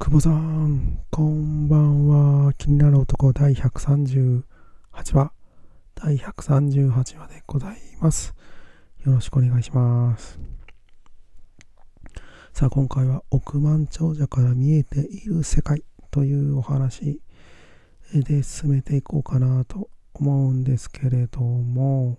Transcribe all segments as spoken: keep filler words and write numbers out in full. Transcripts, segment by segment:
久保さん、こんばんは。気になる男第ひゃくさんじゅうはちわ、第ひゃくさんじゅうはちわでございます。よろしくお願いします。さあ、今回は億万長者から見えている世界というお話で進めていこうかなと思うんですけれども、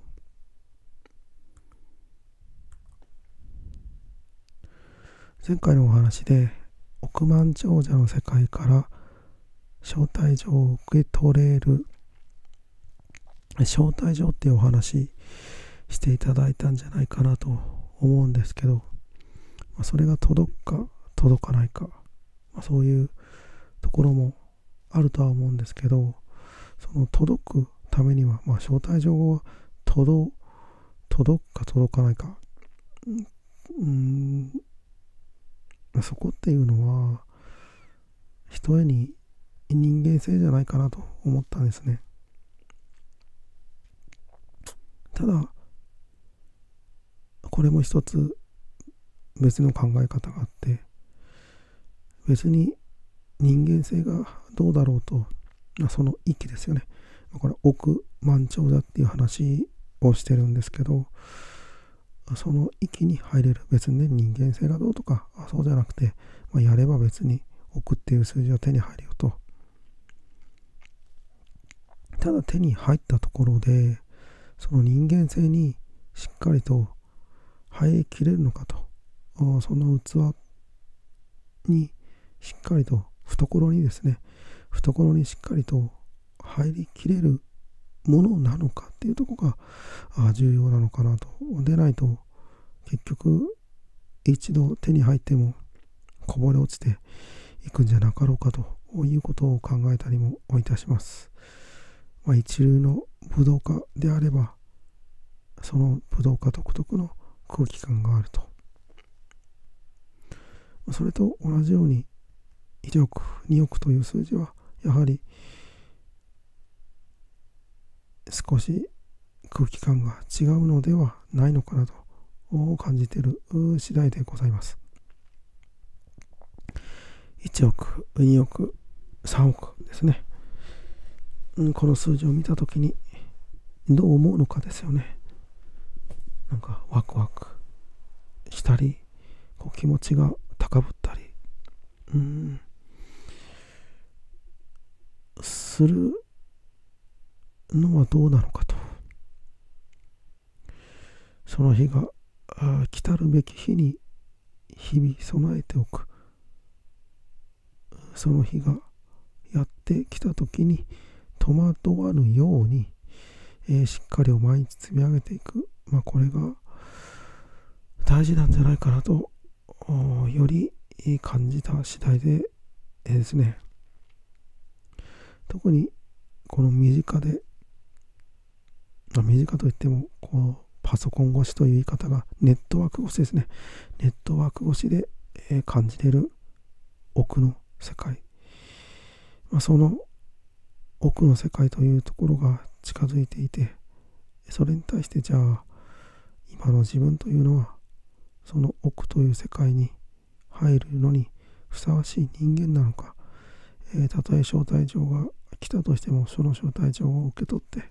前回のお話で億万長者の世界から招待状を受け取れる招待状っていうお話していただいたんじゃないかなと思うんですけど、まあ、それが届くか届かないか、まあ、そういうところもあるとは思うんですけど、その届くためには、まあ、招待状が届届くか届かないか、うーんそこっていうのはひとえに人間性じゃないかなと思ったんですね。ただこれも一つ別の考え方があって、別に人間性がどうだろうと、その域ですよね。これ億万長者っていう話をしてるんですけど、その域に入れる、別にね人間性がどうとかそうじゃなくて、まあ、やれば別に億っていう数字は手に入るよと。ただ手に入ったところでその人間性にしっかりと入りきれるのかと、その器にしっかりと懐にですね懐にしっかりと入りきれるものなのかっていうところが重要なのかなと。でないと結局一度手に入ってもこぼれ落ちていくんじゃなかろうかということを考えたりもいたします。まあ、一流の武道家であればその武道家独特の空気感があると。それと同じようにいちおくにおくという数字はやはり少し空気感が違うのではないのかなと感じている次第でございます。いちおく、におく、さんおくですね。この数字を見たときにどう思うのかですよね。なんかワクワクしたり、こう気持ちが高ぶったり、うーんするのはどうなのかと。その日が来たるべき日に日々備えておく。その日がやってきた時に戸惑わぬように、えー、しっかりを毎日積み上げていく、まあ、これが大事なんじゃないかなとより感じた次第で、えー、ですね。特にこの身近で、まあ、身近といってもこうパソコン越しという言い方がネットワーク越しですね。ネットワーク越しで、えー、感じれる奥の世界、まあ、その奥の世界というところが近づいていて、それに対してじゃあ今の自分というのはその奥という世界に入るのにふさわしい人間なのか、えー、たとえ招待状が来たとしてもその招待状を受け取って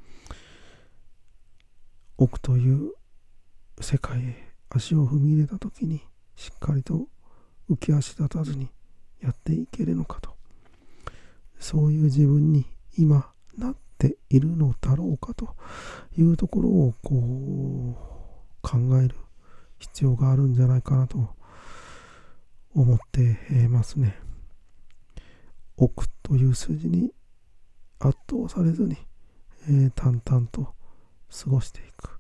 奥という世界へ足を踏み入れた時にしっかりと浮き足立たずにやっていけるのかと、そういう自分に今なっているのだろうかというところをこう考える必要があるんじゃないかなと思ってますね。億という数字に圧倒されずに、えー、淡々と過ごしていく。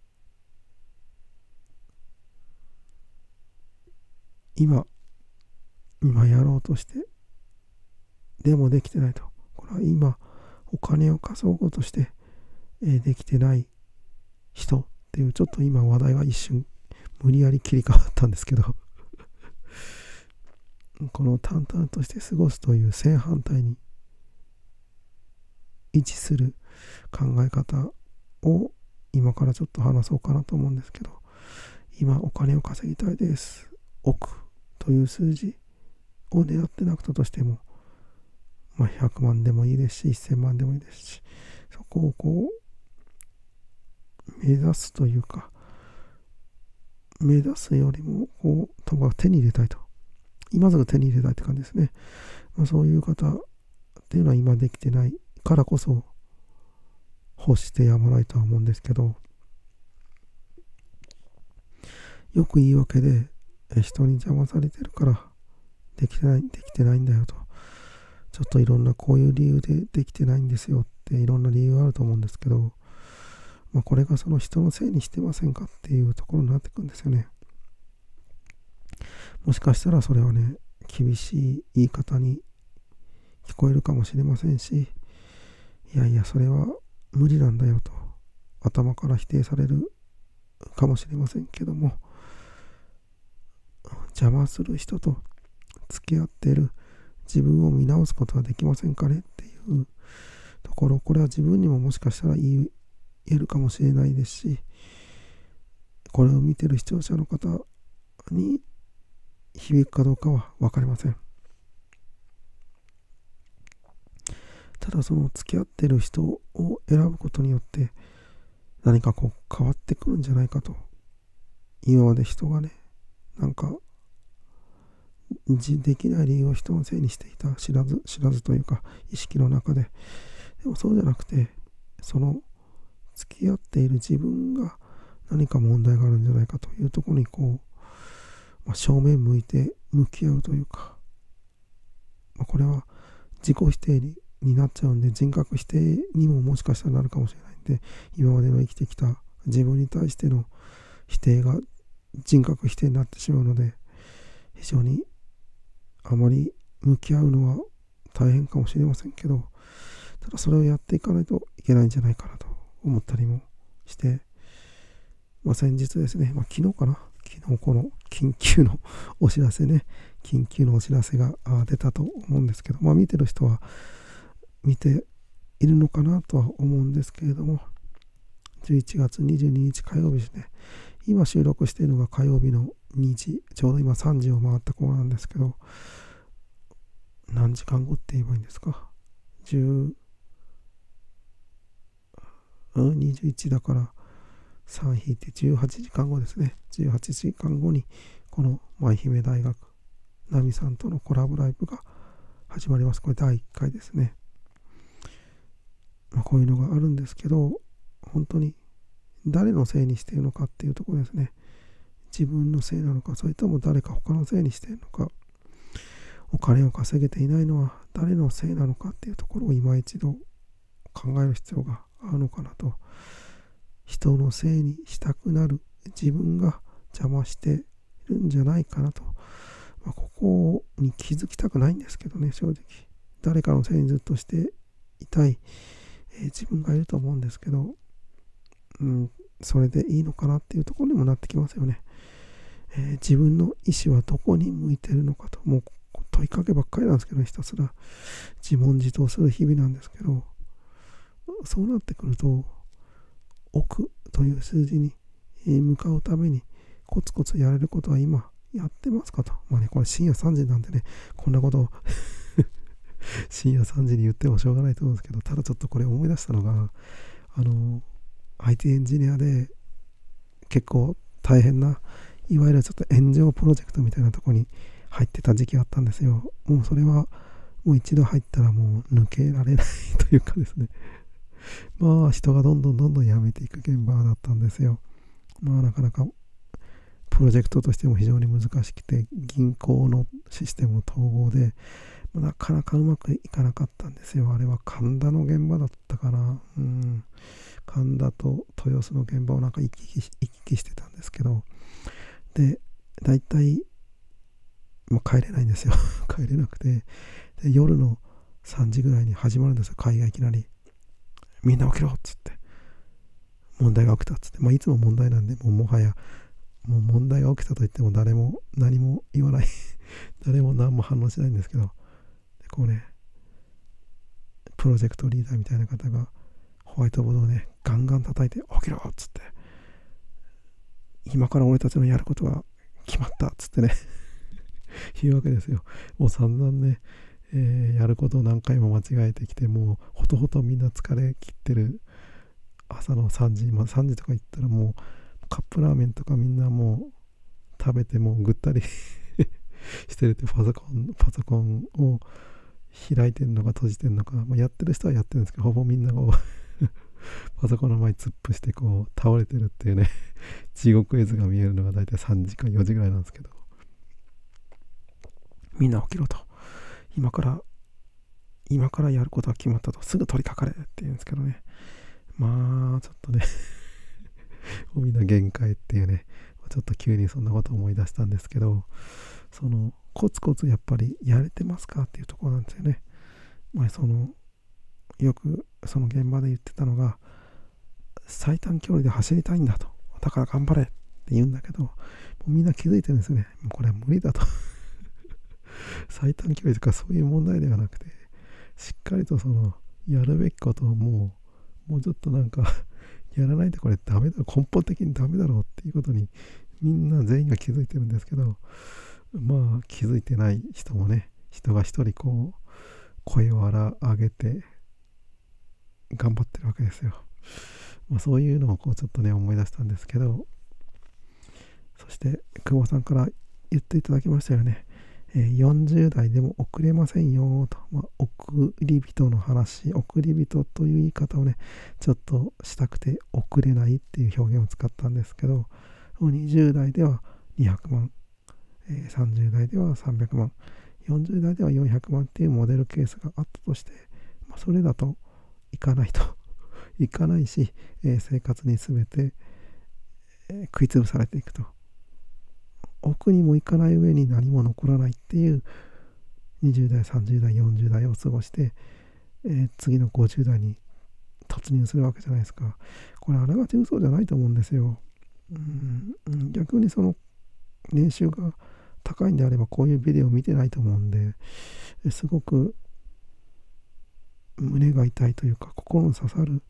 今今やろうとしてでもできてないと。これは今お金を稼ごうとして、えー、できてない人っていう、ちょっと今話題が一瞬無理やり切り替わったんですけどこの淡々として過ごすという正反対に位置する考え方を今からちょっと話そうかなと思うんですけど、今お金を稼ぎたいです。億という数字を狙ってなくたとしても、まあ、ひゃくまんでもいいですしせんまんでもいいですし、そこをこう目指すというか、目指すよりもこうとにかく手に入れたいと、今すぐ手に入れたいって感じですね。まあ、そういう方っていうのは今できてないからこそ欲してやまないとは思うんですけど、よく言い訳で人に邪魔されてるからできてないできてないんだよと、ちょっといろんなこういう理由でできてないんですよっていろんな理由があると思うんですけど、まあ、これがその人のせいにしてませんかっていうところになってくるんですよね。もしかしたらそれはね、厳しい言い方に聞こえるかもしれませんし、いやいやそれは無理なんだよと頭から否定されるかもしれませんけども、邪魔する人と付き合っている自分を見直すことはできませんかねっていうところ、これは自分にももしかしたら言えるかもしれないですし、これを見てる視聴者の方に響くかどうかは分かりません。ただその付き合ってる人を選ぶことによって何かこう変わってくるんじゃないかと、今まで人がね、なんかできない理由を人のせいにしていた、知らず知らずというか意識の中で。でもそうじゃなくて、その付き合っている自分が何か問題があるんじゃないかというところにこう、まあ、正面向いて向き合うというか、まあ、これは自己否定にになっちゃうんで、人格否定にももしかしたらなるかもしれないんで、今までの生きてきた自分に対しての否定が人格否定になってしまうので、非常にあまり向き合うのは大変かもしれませんけど、ただそれをやっていかないといけないんじゃないかなと思ったりもして、まあ、先日ですね、まあ、昨日かな昨日この緊急のお知らせね緊急のお知らせが出たと思うんですけど、まあ見てる人は見ているのかなとは思うんですけれども、じゅういちがつにじゅうににち火曜日ですね。今収録しているのが火曜日のにじ、ちょうど今さんじを回った頃なんですけど、何時間後って言えばいいんですか、じゅう、うん、にじゅういちだからさん引いてじゅうはちじかんごですね。じゅうはちじかんごにこの舞姫大学ナミさんとのコラボライブが始まります。これだいいっかいですね。まあ、こういうのがあるんですけど、本当に誰のせいにしているのかっていうところですね。自分のせいなのか、それとも誰か他のせいにしているのか、お金を稼げていないのは誰のせいなのかっていうところを今一度考える必要があるのかなと。人のせいにしたくなる自分が邪魔しているんじゃないかなと、まあ、ここに気づきたくないんですけどね、正直誰かのせいにずっとしていたい、えー、自分がいると思うんですけど、うん、それでいいのかなっていうところにもなってきますよね。えー、自分の意思はどこに向いているのかと、もう問いかけばっかりなんですけど、ね、ひたすら自問自答する日々なんですけど、そうなってくると億という数字に向かうためにコツコツやれることは今やってますかと。まあね、これ深夜さんじなんでね、こんなことを深夜さんじに言ってもしょうがないと思うんですけど、ただちょっとこれ思い出したのが、あの アイティー エンジニアで結構大変な、いわゆるちょっと炎上プロジェクトみたいなところに入ってた時期があったんですよ。もうそれはもう一度入ったらもう抜けられないというかですね、まあ人がどんどんどんどん辞めていく現場だったんですよ。まあなかなかプロジェクトとしても非常に難しくて、銀行のシステム統合でなかなかうまくいかなかったんですよ。あれは神田の現場だったかな。うん、神田と豊洲の現場をなんか行き来し、行き来してたんですけど、でだいたいもう帰れないんですよ帰れなくて、で夜のさんじぐらいに始まるんですよ、会がいきなり。みんな起きろっつって、問題が起きたっつって、まあいつも問題なんで、もうもはやもう問題が起きたと言っても誰も何も言わない誰も何も反応しないんですけど、でこうね、プロジェクトリーダーみたいな方がホワイトボードをねガンガン叩いて、起きろっつって、今から俺たちのやることが決まったっつってねいうわけですよ。もう散々ね、えーやることを何回も間違えてきて、もうほとほとみんな疲れ切ってる朝のさんじ、まあ、さんじとか行ったらもうカップラーメンとかみんなもう食べてもうぐったりしてるって、パソコンパソコンを開いてるのか閉じてるのか、まあ、やってる人はやってるんですけど、ほぼみんなこうパソコンの前に突っ伏してこう倒れてるっていうね地獄絵図が見えるのが大体さんじかよじぐらいなんですけど、みんな起きろと、今から今からやることは決まったと、すぐ取り掛かれって言うんですけどね、まあちょっとねもうみんな限界っていうね、ちょっと急にそんなことを思い出したんですけど、そのコツコツやっぱりやれてますかっていうところなんですよね。まあ、そのよくその現場で言ってたのが、最短距離で走りたいんだと、だから頑張れって言うんだけど、もうみんな気づいてるんですよね。もうこれは無理だと最短距離とかそういう問題ではなくて、しっかりとそのやるべきことをもうもうちょっとなんかやらないとこれダメだろ、根本的にダメだろうっていうことにみんな全員が気づいてるんですけど、まあ気づいてない人もね、人が一人こう声を荒上げて頑張ってるわけですよ。まあ、そういうのをこうちょっとね思い出したんですけど、そして久保さんから言っていただきましたよね。えー、よんじゅう代でも遅れませんよと、まあ、送り人の話、送り人という言い方をねちょっとしたくて遅れないっていう表現を使ったんですけど、にじゅう代ではにひゃくまん、えー、さんじゅう代ではさんびゃくまん、よんじゅう代ではよんひゃくまんっていうモデルケースがあったとして、まあ、それだといかないといかないし、えー、生活に全て、えー、食いつぶされていくと、奥にも行かない上に何も残らないっていうにじゅう代さんじゅう代よんじゅう代を過ごして、えー、次のごじゅう代に突入するわけじゃないですか。これあながち嘘じゃないと思うんですよ。うん逆にその年収が高いんであればこういうビデオ見てないと思うんで、すごく胸が痛いというか心に刺さる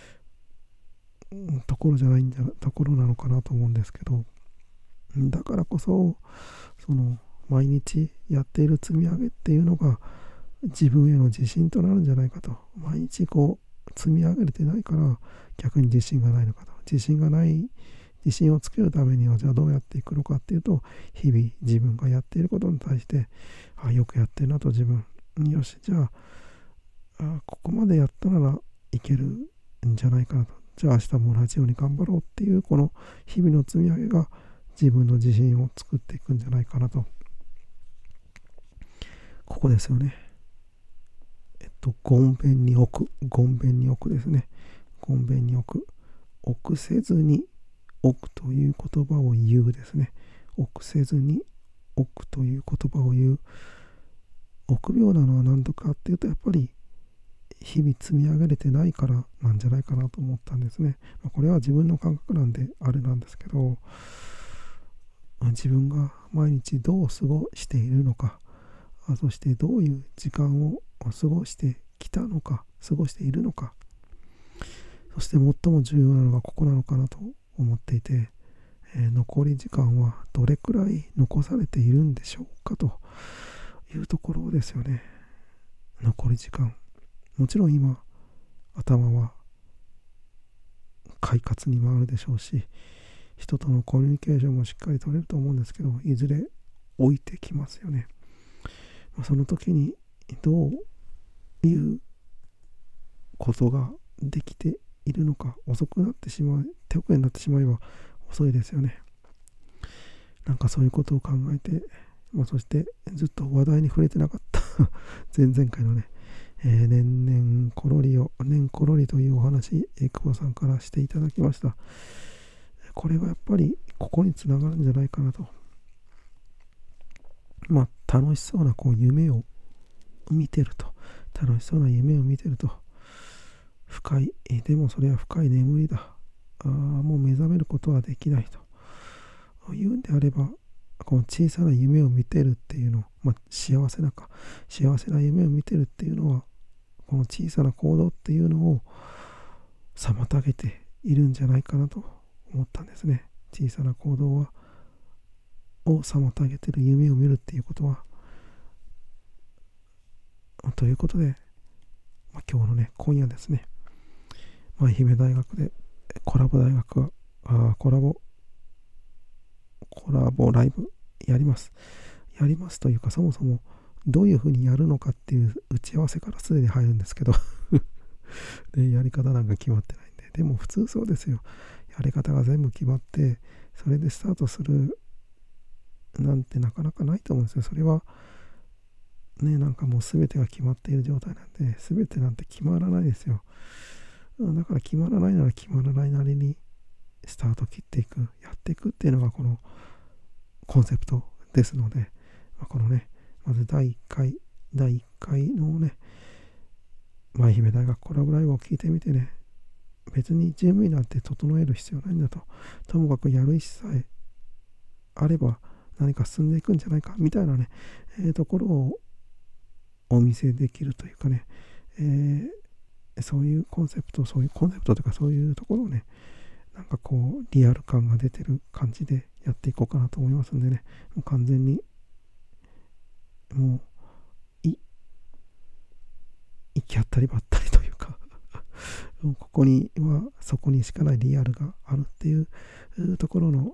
ところじゃないんじゃところなのかなと思うんですけど、だからこそその毎日やっている積み上げっていうのが自分への自信となるんじゃないかと。毎日こう積み上げれてないから逆に自信がないのかと。自信がない自信をつけるためにはじゃあどうやっていくのかっていうと、日々自分がやっていることに対してあよくやってるなと、自分よしじゃあ、あここまでやったならいけるんじゃないかなと、じゃあ明日も同じように頑張ろうっていうこの日々の積み上げが自分の自信を作っていくんじゃないかなと。ここですよね。えっとごんべんに置く、ごんべんに置くですね。ごんべんに置く、臆せずに置くという言葉を言うですね。臆せずに置くという言葉を言う。臆病なのは何とかっていうと、やっぱり日々積み上げれてないからなんじゃないかなと思ったんですね。まあ、これは自分の感覚なんであれなんですけど、自分が毎日どう過ごしているのか、そしてどういう時間を過ごしてきたのか、過ごしているのか、そして最も重要なのがここなのかなと思っていて、えー、残り時間はどれくらい残されているんでしょうかというところですよね。残り時間、もちろん今頭は快活に回るでしょうし、人とのコミュニケーションもしっかり取れると思うんですけど、いずれ置いてきますよね。その時にどういうことができているのか、遅くなってしまう、手遅れになってしまえば遅いですよね。なんかそういうことを考えて、まあ、そしてずっと話題に触れてなかった前々回のね、えー、年々コロリを年コロリというお話、えー、久保さんからしていただきました。これがやっぱりここにつながるんじゃないかなと。まあ楽しそうなこう夢を見てると、楽しそうな夢を見てると、深い、えでもそれは深い眠りだ、あもう目覚めることはできないというんであれば、この小さな夢を見てるっていうの、まあ、幸せなか幸せな夢を見てるっていうのは、この小さな行動っていうのを妨げているんじゃないかなと思ったんですね。小さな行動はを妨げている夢を見るっていうことは、ということで、まあ、今日のね、今夜ですね、愛媛大学でコラボ大学はあコラボコラボライブやります。やりますというか、そもそもどういうふうにやるのかっていう打ち合わせからすでに入るんですけどで、やり方なんか決まってないんで、でも普通そうですよ。やり方が全部決まって、それでスタートするなんてなかなかないと思うんですよ。それはね、なんかもう全てが決まっている状態なんで、全てなんて決まらないですよ。だから決まらないなら決まらないなりにスタート切っていく、やっていくっていうのがこのコンセプトですので、まあ、このね、まずだいいっかい、だいいっかいのね、愛媛大学コラボライブを聞いてみてね、別に準備なんて整える必要ないんだと。ともかくやる意思さえあれば何か進んでいくんじゃないかみたいなね、えー、ところをお見せできるというかね、えー、そういうコンセプト、そういうコンセプトというかそういうところをね、なんかこうリアル感が出てる感じでやっていこうかなと思いますんでね、もう完全にもうい行き当たりばったりというかここにはそこにしかないリアルがあるっていうところの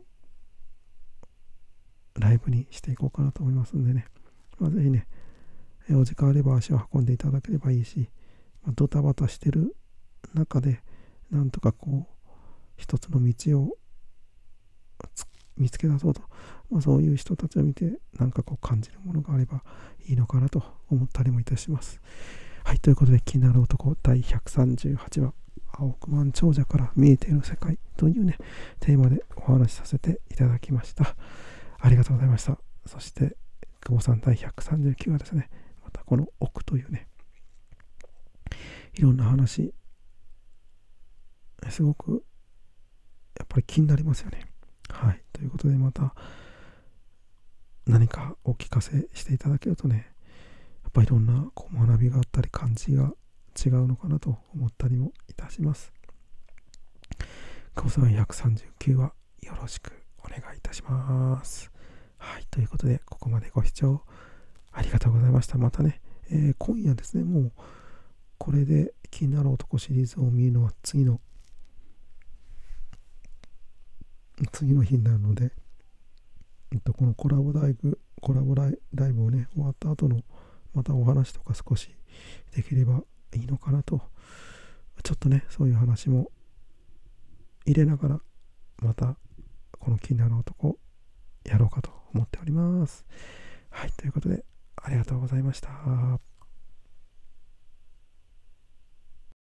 ライブにしていこうかなと思いますんでね、まあ、ぜひね、お時間あれば足を運んでいただければいいし、まあ、ドタバタしてる中でなんとかこう一つの道を見つけ出そうと、まあ、そういう人たちを見てなんかこう感じるものがあればいいのかなと思ったりもいたします。はい、ということで気になる男だいひゃくさんじゅうはちわ、青億万長者から見えている世界というねテーマでお話しさせていただきました。ありがとうございました。そして久保さんだいひゃくさんじゅうきゅうわですね、またこの億というね、いろんな話すごくやっぱり気になりますよね。はい、ということでまた何かお聞かせしていただけるとね、やっぱりいろんなこう学びがあったり感じが違うのかなと思ったりもいたします。久保さんひゃくさんじゅうきゅうわよろしくお願いいたします。はい、ということでここまでご視聴ありがとうございました。またね、えー、今夜ですね、もうこれで気になる男シリーズを見るのは次の次の日になるので、えっと、このコラボライブコラボライライブをね終わった後のまたお話とか少しできればいいのかなと、ちょっとねそういう話も入れながらまたこの気になる男やろうかと思っております。はい、ということでありがとうございました。